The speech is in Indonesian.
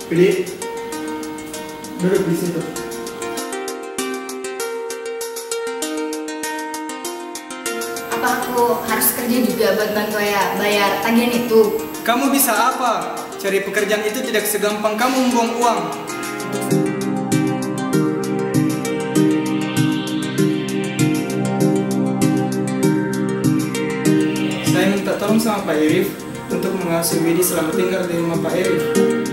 Pilih. Duduk di situ. Apa aku harus kerja juga buat bantu ya bayar tagihan itu? Kamu bisa apa? Cari pekerjaan itu tidak segampang kamu membuang uang. Saya minta tolong sama Pak Irif untuk mengasuh Widi selama tinggal di rumah Pak Irif.